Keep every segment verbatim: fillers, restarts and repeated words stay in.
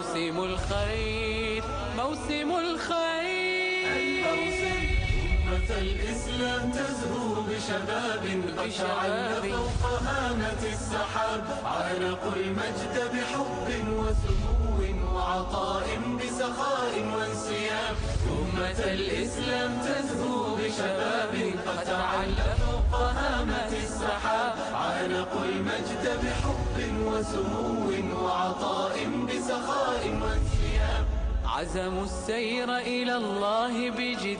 موسم الخير موسم الخير. الموسم أمة الإسلام تزهو بشباب قد تعلى فوق هامة السحاب، عانقوا المجد بحب وسمو وعطاء بسخاء وانسياب. أمة الإسلام تزهو بشباب قد تعلى فوق هامة السحاب، عانقوا المجد بحب وسمو وعطاء بسخاء وانسياب. عزموا السير إلى الله بجد،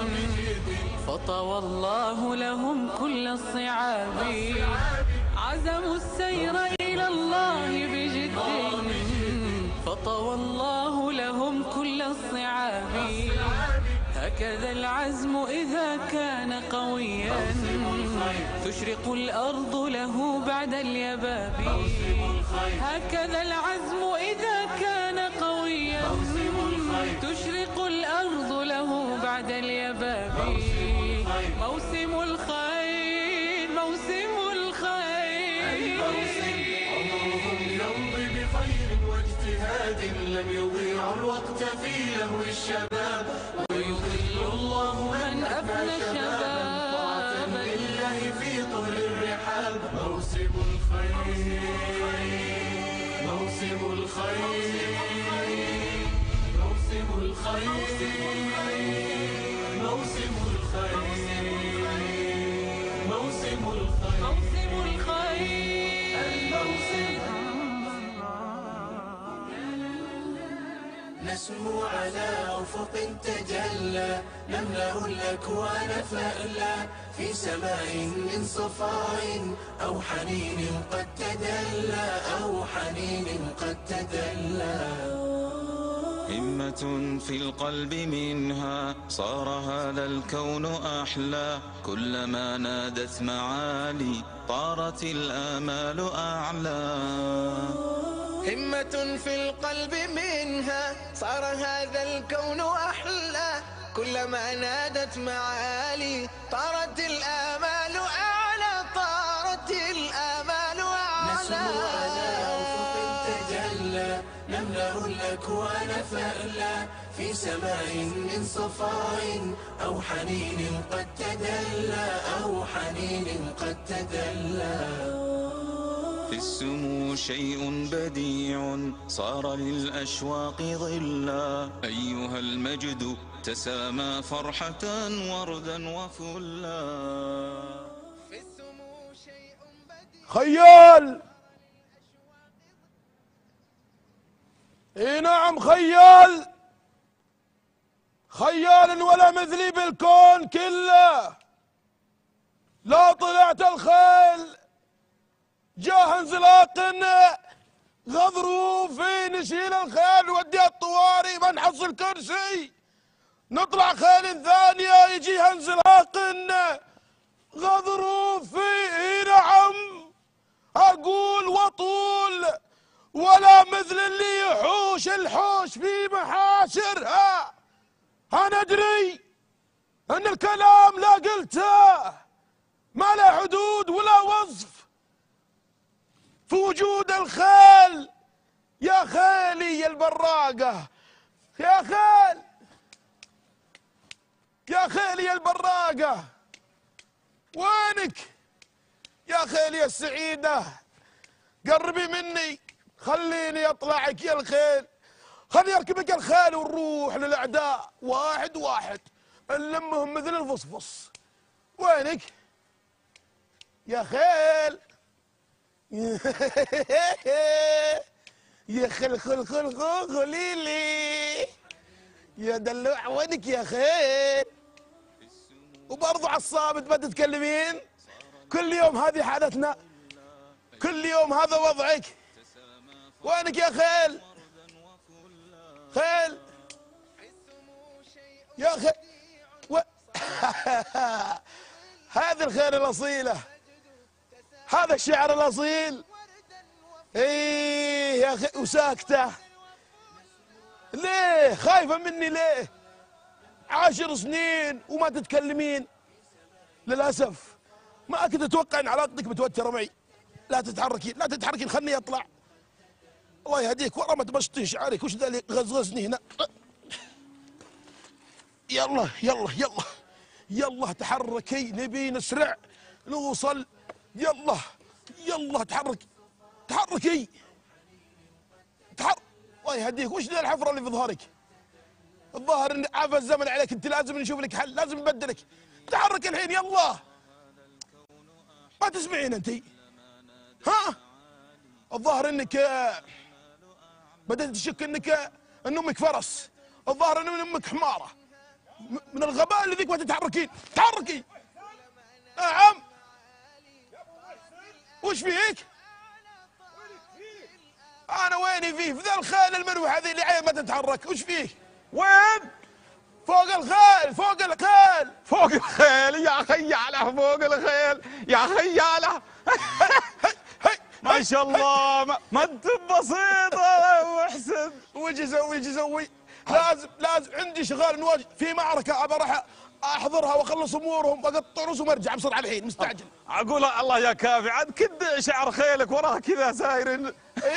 فطوى الله لهم كل الصعاب. عزموا السير إلى الله بجد، فطوى الله لهم كل الصعاب. هكذا العزم إذا كان قويا، تشرق الأرض له بعد اليباب. هكذا العزم إذا كان قويا، تشرق الأرض له بعد اليباب. موسم الخير موسم الخير. عمرهم يمضي بخير واجتهاد، لم يضيعوا الوقت في لهو الشباب. ويضل الله من أفنى الشباب، طاعة لله في طهر الرحاب. موسم الخير موسم الخير موسم الخير موسم الخير موسم الخير موسم الخير. الموسم نسمو على أفق تجلى، نملأ الأكوان فألا في سماء من صفاء أو حنين قد تدلى أو حنين قد تدلى. همة في القلب منها صار هذا الكون أحلى، كلما نادت معالي طارت الآمال أعلى. همة في القلب منها صار هذا الكون أحلى، كلما نادت معالي طارت الآمال أعلى طارت الآمال أعلى. نسمو على أفق تجلى، نملأ الأكوان فألا في سماء من صفاء أو حنين قد تدلى أو حنين قد تدلى. في السمو شيء بديع صار للأشواق ظلا، أيها المجد تسامى فرحة وردا وفلا. في السمو شيء بديع خيال. اي نعم خيال، خيال ولا مثلي بالكون كله. لا طلعت الخيل جاه انزلاق غضروفي، نشيل الخيل نوديها الطواري ما نحصل كرسي، نطلع خيل ثانية يجيها انزلاق غضروفي. اي نعم اقول وطول ولا مثل اللي يحوش الحوش في محاشرها. انا ادري ان الكلام لا قلته ما له حدود ولا وصف في وجود الخيل. يا خيلي يا البراقة، يا خيل يا خيلي يا البراقة، وينك يا خيلي السعيدة؟ قربي مني خليني اطلعك يا الخيل، خليني اركبك الخيل ونروح للاعداء واحد واحد نلمهم مثل الفصفص. وينك يا خيل؟ يا خل خل خل خل خليلي يا دلوع، وينك يا خيل؟ وبرضو عالصامت ما تتكلمين؟ كل يوم هذه حالتنا، كل يوم هذا وضعك. وينك يا خيل؟ خيل يا خيل و... هذه الخيل الأصيلة، هذا الشعر الأصيل. ايه يا اخي وساكتة ليه؟ خايفة مني ليه؟ عشر سنين وما تتكلمين. للأسف ما كنت أتوقع أن علاقتك متوترة معي. لا تتحركين لا تتحركين خلني أطلع. الله يهديك ورا ما تبشطيش عليك، وش ذا اللي غزغزني هنا؟ يلا يلا يلا يلا تحركي، نبي نسرع نوصل. يلا يلا تحرك تحركي تحرك. الله يهديك، وش ذا الحفره اللي في ظهرك؟ الظاهر ان عفى الزمن عليك، انت لازم نشوف لك حل، لازم نبدلك. تحرك الحين يلا. ما تسمعين انت؟ ها؟ الظاهر انك بدأت تشك انك ان امك فرس، الظاهر ان امك حماره. من الغباء اللي ذيك ما تتحركين. تحركي. نعم. وش فيك؟ انا ويني فيه؟ في ذا الخيل المروح هذه اللي عين ما تتحرك، وش فيه؟ وين؟ فوق الخيل، فوق الخيل، فوق الخيل يا خياله، فوق الخيل يا خياله. ما شاء الله، ما, ما انت بسيطه يا محسن. وش اسوي وش اسوي؟ لازم لازم عندي شغال نواجه في معركه، ابى اروح احضرها واخلص امورهم واقطع رؤوسهم وارجع بسرعه الحين، مستعجل. اقول الله يا كافي، عاد كد شعر خيلك وراه كذا ساير.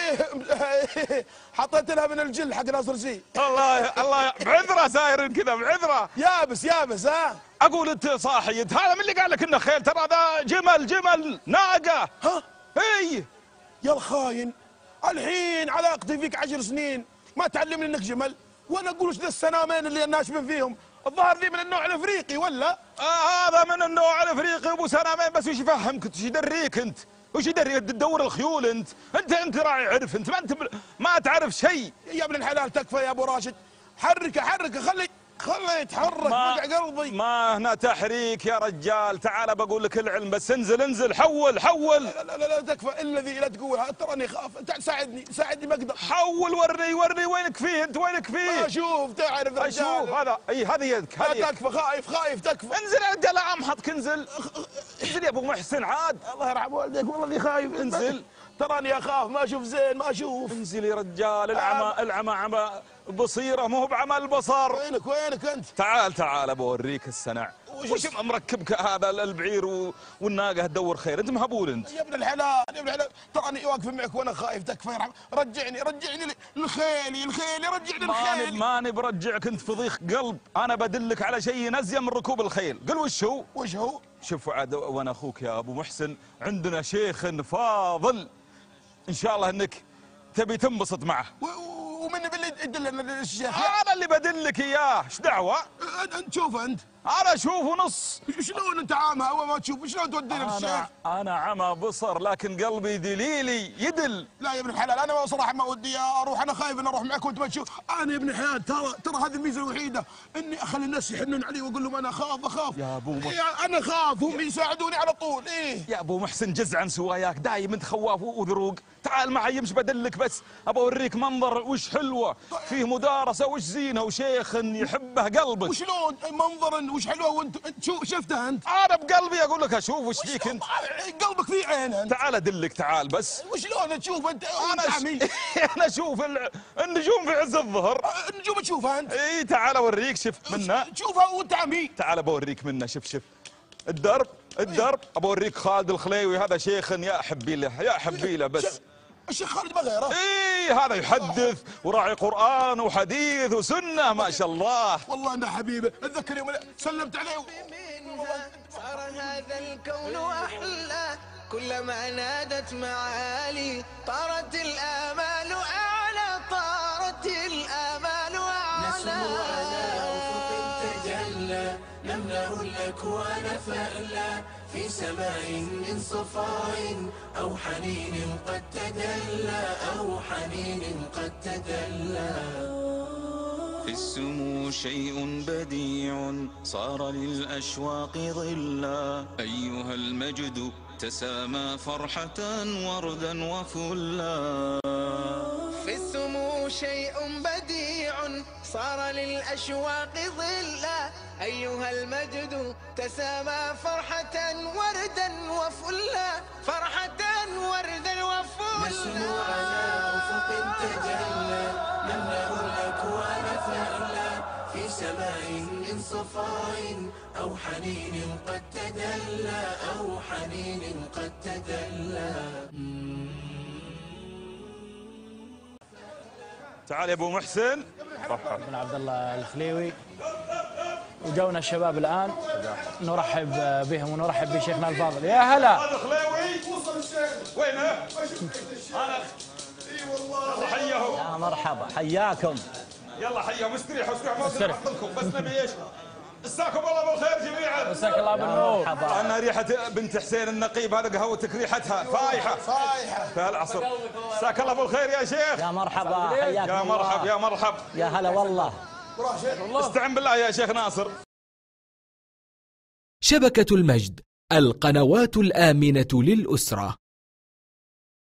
ايه حطيت لها من الجل حق ناصر زي. الله الله بعذره ساير كذا بعذره. يابس يابس. ها اقول انت صاحي، هذا من اللي قال لك انه خيل؟ ترى ذا جمل جمل ناقه. ها اي يا الخاين، الحين علاقتي فيك عشر سنين ما تعلمني انك جمل، وانا اقول وش ذا السنامين اللي ناشبين فيهم؟ الظاهر ذي من النوع الافريقي ولا؟ آه هذا من النوع الافريقي ابو سنامين، بس وش يفهمك؟ وش يدريك انت؟ وش يدريك تدور الخيول انت؟ انت انت راعي عرف، انت ما انت ما تعرف شيء. يا ابن الحلال تكفى يا ابو راشد، حركه حركه، خلي خليه يتحرك، وجع قلبي. ما هنا تحريك يا رجال، تعال بقول لك العلم، بس انزل انزل حول حول. لا لا لا, لا تكفى الذي لا تقولها، تراني خاف، ساعدني ساعدني ما اقدر. حول ورني ورني وينك فيه انت، وينك فيه؟ اشوف تعرف رجال. اشوف هذا، اي هذه يدك، هذه لا تكفى، خايف خايف تكفى. انزل عند لا امحطك، انزل انزل يا ابو محسن عاد. الله يرحم والديك والله اني خايف. انزل. تراني اخاف، ما اشوف زين ما اشوف. انزل يا رجال، العمى العمى عمى بصيره، مو بعمى البصر. وينك وينك انت؟ تعال تعال بوريك السنع. وش مركبك هذا البعير والناقه تدور خير؟ انت مهبول انت. يا ابن الحلال يا ابن الحلال، تراني واقف معك وانا خايف، تكفى يرحم. رجعني رجعني لخيلي الخيلي، رجعني لخيلي. ماني برجعك انت في ضيق قلب، انا بدلك على شيء نزيه من ركوب الخيل. قل وش هو؟ وش هو؟ شوف عاد وانا اخوك يا ابو محسن، عندنا شيخ فاضل ان شاء الله انك تبي تنبسط معه. ومن باللي يدلنا الشيخ؟ انا اللي بدلك اياه، ايش دعوه؟ انت شوفه انت. انا اشوفه نص. شلون انت عامى اول ما تشوف؟ شلون تودينا في الشيخ؟ انا عمى بصر لكن قلبي دليلي يدل. لا يا ابن الحلال، انا صراحه ما ودي اروح، انا خايف ان اروح معك وانت ما تشوف. انا يا ابن الحلال ترى ترى هذه الميزه الوحيده، اني اخلي الناس يحنون علي واقول لهم انا اخاف اخاف. يا ابو محسن إيه انا اخاف، هم يساعدوني على طول. ايه يا ابو محسن جز عن سواياك، دايم انت خواف وذروق. تعال معي امش بدلك، بس ابى اوريك منظر وش حلوه، فيه مدارسه وش زينه وشيخ يحبه قلبك. وشلون منظر وش حلوه وانت شو شفته انت؟ انا بقلبي اقول لك اشوف وش فيك انت. قلبك فيه عين انت. تعال ادلك تعال بس. وشلون تشوف انت؟ انا ش... انا اشوف النجوم في عز الظهر. النجوم تشوفها انت؟ اي تعال اوريك، شوف منها. تشوفها وانت عمي. تعال بوريك منها، شوف شوف الدرب الدرب. ابوريك خالد الخليوي، هذا شيخ يا حبي له يا حبي له. بس الشيخ خالد ما غيره. اي هذا يحدث وراعي قرآن وحديث وسنة ما شاء الله. والله انه حبيبه، اتذكر يوم سلمت عليه. منها صار هذا الكون احلى، كلما نادت معالي طارت الامال اعلى، طارت الامال اعلى. نسمو على افق تجلى، نملأ الاكوان فألا، في سماء من صفاء أو حنين قد تدلى، أو حنين قد تدلى. في السمو شيء بديع صار للأشواق ظلا، أيها المجد تسامى فرحة وردا وفلا. في السمو شيء بديع صار للأشواق ظلا، أيها المجد تسامى فرحة وردا وفلا، فرحة وردا وفلا. نسمو على أفق تجلى، نملأ الأكوان فألا، في سماء من صفاء أو حنين قد تدلى، أو حنين قد تدلى. تعال يا ابو محسن. بن عبد الله الخليوي. وجونا الشباب الان نرحب بهم ونرحب بشيخنا الفاضل. يا هلا. هذا الخليوي وصل الشيخ. وينه؟ انا اي والله حياهم. يا مرحبا حياكم. يلا حياهم استريحوا استريحوا ما نعطلكم بس نبي ايش؟ مساكم الله بالخير جميعا. مساك الله بالنور. انا ريحه بنت حسين النقيب هذا قهوتك ريحتها فايحه فايحه في العصر. مساك الله بالخير يا شيخ. يا مرحبا حياكم. يا مرحب يا مرحب. يا هلا والله. استعن بالله يا شيخ ناصر. شبكة المجد، القنوات الآمنة للأسرة.